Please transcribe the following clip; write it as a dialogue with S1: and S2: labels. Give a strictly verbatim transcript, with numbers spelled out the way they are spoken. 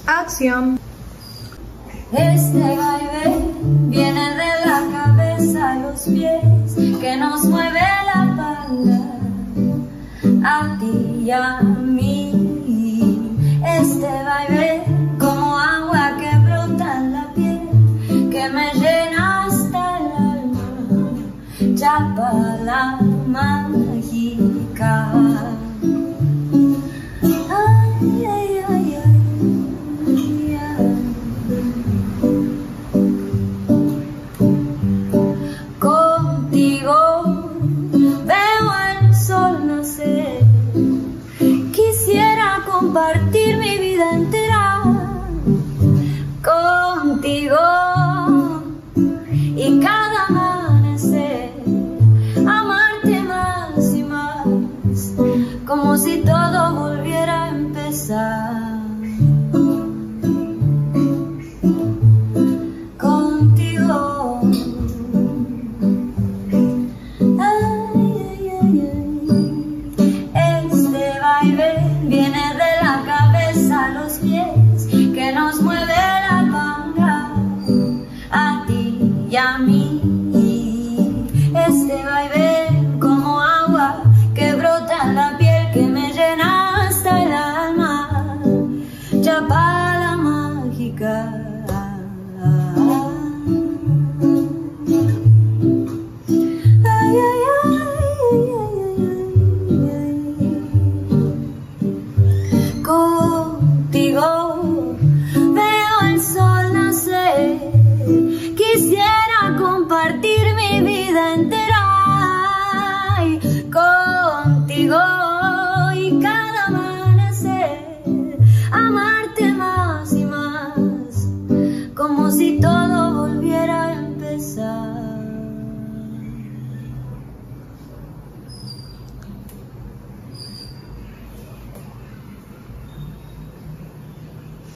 S1: Acción.
S2: Este baile viene de la cabeza a los pies, que nos mueve la espalda a ti y a mí. Este baile como agua que brota en la piel, que me llena hasta el alma, Chapala mágica. Ay, ay, ay, ay. Contigo veo el sol nacer, quisiera compartir mi vida entera contigo, y cada amanecer amarte más y más, como si todo volviera a empezar. Viene de la cabeza a los pies, que nos mueve la panga a ti y a mí. Este vaivén como agua que brota en la piel, que me llena hasta el alma, Chapala mágica. Ay, ay, ay. Contigo veo el sol nacer, quisiera compartir mi vida entera y contigo, y cada amanecer amarte más y más, como si todo